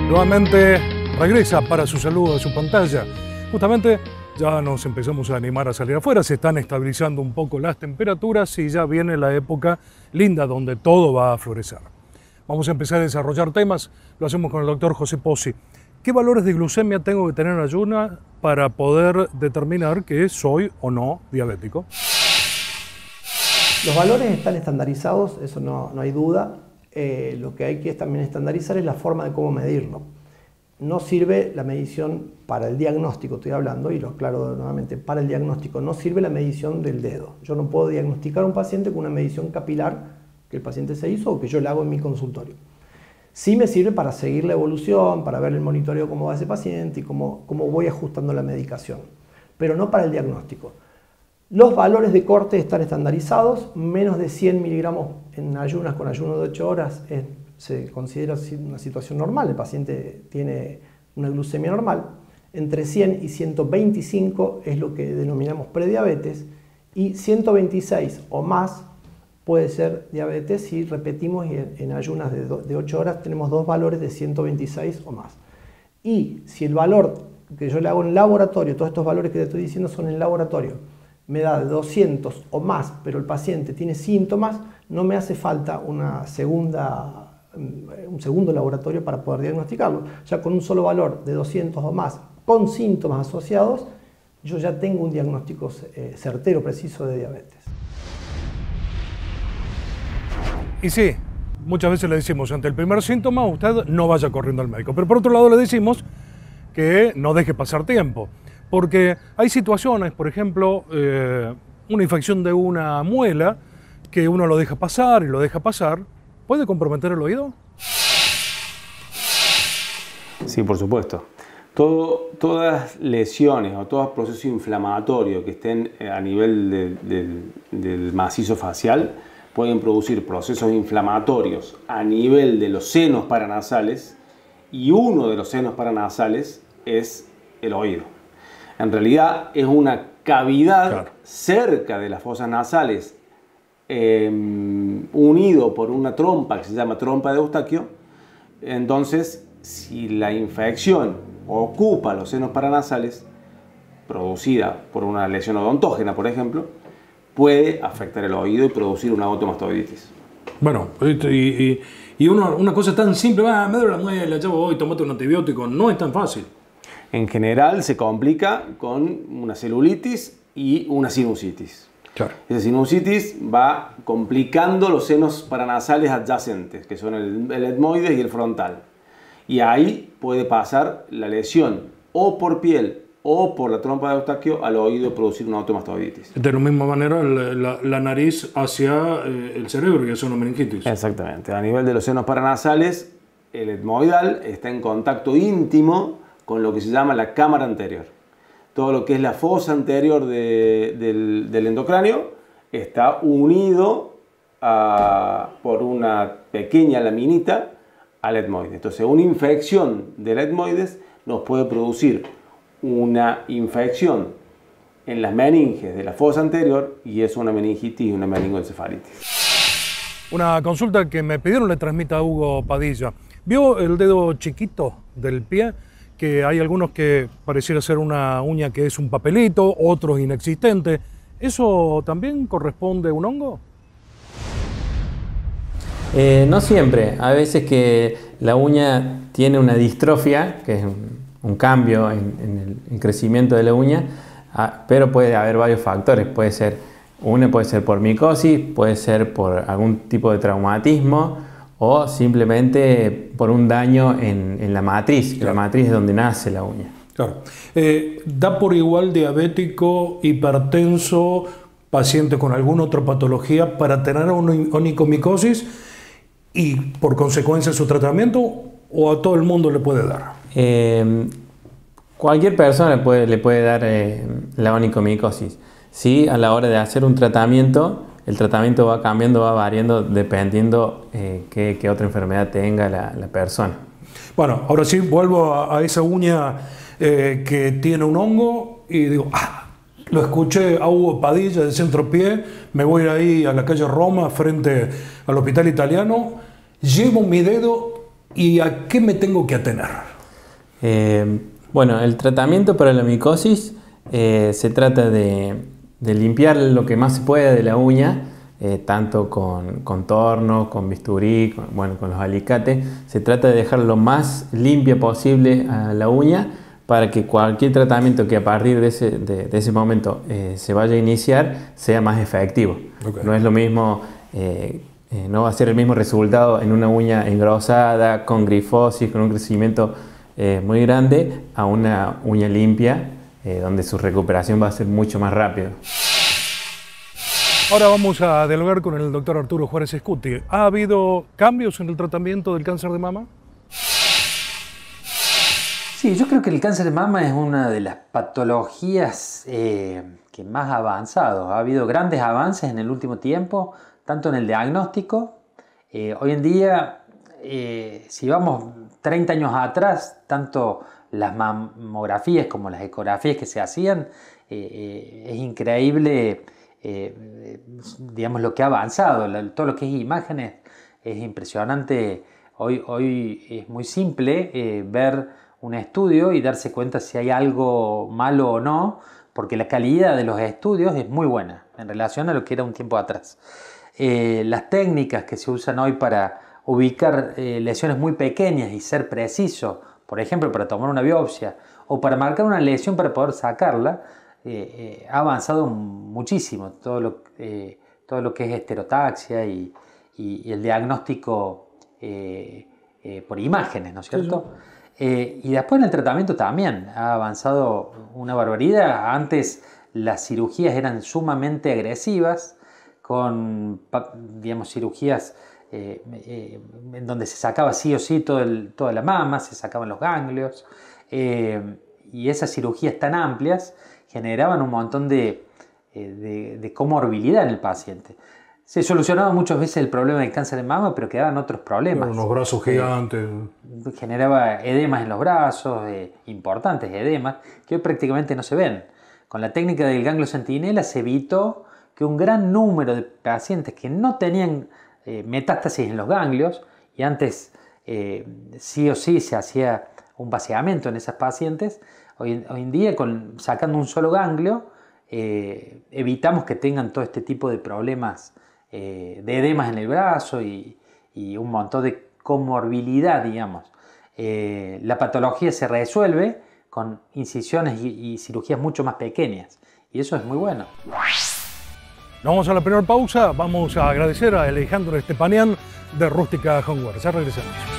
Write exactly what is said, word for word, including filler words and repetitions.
Nuevamente regresa para su saludo de su pantalla. Justamente ya nos empezamos a animar a salir afuera, se están estabilizando un poco las temperaturas y ya viene la época linda donde todo va a florecer. Vamos a empezar a desarrollar temas, lo hacemos con el doctor José Pozzi. ¿Qué valores de glucemia tengo que tener en ayuna para poder determinar que soy o no diabético? Los valores están estandarizados, eso no, no hay duda. Eh, lo que hay que también estandarizar es la forma de cómo medirlo. No sirve la medición para el diagnóstico, estoy hablando, y lo aclaro nuevamente, para el diagnóstico no sirve la medición del dedo. Yo no puedo diagnosticar a un paciente con una medición capilar que el paciente se hizo o que yo le hago en mi consultorio. Sí me sirve para seguir la evolución, para ver el monitoreo cómo va ese paciente y cómo, cómo voy ajustando la medicación, pero no para el diagnóstico. Los valores de corte están estandarizados, menos de cien miligramos en ayunas con ayuno de ocho horas es, se considera una situación normal, el paciente tiene una glucemia normal. Entre cien y ciento veinticinco es lo que denominamos prediabetes y ciento veintiséis o más puede ser diabetes si repetimos y en, en ayunas de, de ocho horas tenemos dos valores de ciento veintiséis o más. Y si el valor que yo le hago en laboratorio, todos estos valores que te estoy diciendo son en laboratorio, me da de doscientos o más, pero el paciente tiene síntomas, no me hace falta una segunda, un segundo laboratorio para poder diagnosticarlo. Ya con un solo valor de doscientos o más, con síntomas asociados, yo ya tengo un diagnóstico eh, certero, preciso de diabetes. Y sí, muchas veces le decimos, ante el primer síntoma, usted no vaya corriendo al médico. Pero por otro lado le decimos que no deje pasar tiempo. Porque hay situaciones, por ejemplo, eh, una infección de una muela, que uno lo deja pasar y lo deja pasar. ¿Puede comprometer el oído? Sí, por supuesto. Todo, todas lesiones o todo proceso inflamatorio que estén a nivel de, de, del macizo facial pueden producir procesos inflamatorios a nivel de los senos paranasales y uno de los senos paranasales es el oído. En realidad es una cavidad claro. cerca de las fosas nasales eh, unido por una trompa que se llama trompa de Eustaquio. Entonces, si la infección ocupa los senos paranasales, producida por una lesión odontógena, por ejemplo, puede afectar el oído y producir una otomastoiditis. Bueno, y, y, y uno, una cosa tan simple, ah, me duele la muela, ya voy, tomate un antibiótico, no es tan fácil. En general se complica con una celulitis y una sinusitis. Claro. Esa sinusitis va complicando los senos paranasales adyacentes, que son el, el etmoides y el frontal. Y ahí puede pasar la lesión o por piel o por la trompa de Eustaquio al oído y producir una otomastoiditis. De la misma manera la, la, la nariz hacia eh, el cerebro y hace una meningitis. Exactamente. A nivel de los senos paranasales, el etmoidal está en contacto íntimo con lo que se llama la cámara anterior. Todo lo que es la fosa anterior de, del, del endocráneo está unido a, por una pequeña laminita al etmoide. Entonces, una infección del etmoides nos puede producir una infección en las meninges de la fosa anterior y es una meningitis y una meningoencefalitis. Una consulta que me pidieron le transmita a Hugo Padilla. ¿Vio el dedo chiquito del pie? Que hay algunos que pareciera ser una uña que es un papelito, otros inexistente. ¿Eso también corresponde a un hongo? Eh, no siempre. A veces que la uña tiene una distrofia, que es un, un cambio en, en el en crecimiento de la uña, ah, pero puede haber varios factores. Puede ser, uno puede ser por micosis, puede ser por algún tipo de traumatismo, o simplemente por un daño en, en la matriz, claro. La matriz es donde nace la uña. Claro. Eh, ¿Da por igual diabético, hipertenso, paciente con alguna otra patología para tener una onicomicosis y por consecuencia su tratamiento o a todo el mundo le puede dar? Eh, cualquier persona le puede, le puede dar eh, la onicomicosis. Sí, a la hora de hacer un tratamiento, el tratamiento va cambiando, va variando dependiendo eh, qué, qué otra enfermedad tenga la, la persona. Bueno, ahora sí vuelvo a, a esa uña eh, que tiene un hongo y digo, ah, lo escuché a Hugo Padilla de Centro Pie, me voy a ir ahí a la calle Roma frente al Hospital Italiano, llevo mi dedo ¿Y a qué me tengo que atener? Eh, bueno, el tratamiento para la micosis eh, se trata de, de limpiar lo que más se puede de la uña, eh, tanto con contorno, con bisturí, con, bueno, con los alicates. Se trata de dejar lo más limpia posible a la uña para que cualquier tratamiento que a partir de ese, de, de ese momento eh, se vaya a iniciar sea más efectivo. Okay. No es lo mismo, eh, eh, no va a ser el mismo resultado en una uña engrosada, con grifosis, con un crecimiento eh, muy grande, a una uña limpia, eh, donde su recuperación va a ser mucho más rápido. Ahora vamos a dialogar con el doctor Arturo Juárez Scuti. ¿Ha habido cambios en el tratamiento del cáncer de mama? Sí, yo creo que el cáncer de mama es una de las patologías eh, que más ha avanzado. Ha habido grandes avances en el último tiempo, tanto en el diagnóstico. Eh, hoy en día, eh, si vamos treinta años atrás, tanto las mamografías como las ecografías que se hacían, eh, eh, es increíble, eh, digamos, lo que ha avanzado. Todo lo que es imágenes es impresionante. Hoy, hoy es muy simple eh, ver un estudio y darse cuenta si hay algo malo o no, porque la calidad de los estudios es muy buena en relación a lo que era un tiempo atrás. Eh, las técnicas que se usan hoy para ubicar eh, lesiones muy pequeñas y ser preciso, por ejemplo, para tomar una biopsia o para marcar una lesión para poder sacarla, eh, eh, ha avanzado muchísimo. Todo lo, eh, todo lo que es esterotaxia y, y, y el diagnóstico eh, eh, por imágenes, ¿no es cierto? Sí. Eh, y después en el tratamiento también ha avanzado una barbaridad. Antes las cirugías eran sumamente agresivas, con, digamos, cirugías eh, eh, en donde se sacaba sí o sí todo el, toda la mama, se sacaban los ganglios, eh, y esas cirugías tan amplias generaban un montón de, eh, de, de comorbilidad en el paciente. Se solucionaba muchas veces el problema del cáncer de mama, pero quedaban otros problemas. Unos brazos gigantes. Eh, generaba edemas en los brazos, eh, importantes edemas, que hoy prácticamente no se ven. Con la técnica del ganglio centinela se evitó que un gran número de pacientes que no tenían eh, metástasis en los ganglios, y antes eh, sí o sí se hacía un vaciamiento en esas pacientes, hoy, hoy en día con, sacando un solo ganglio eh, evitamos que tengan todo este tipo de problemas Eh, de edemas en el brazo y, y un montón de comorbilidad, digamos. Eh, la patología se resuelve con incisiones y, y cirugías mucho más pequeñas, y eso es muy bueno. Vamos a la primera pausa. Vamos a agradecer a Alejandro Estepanian de Rústica Homeware. Ya regresamos.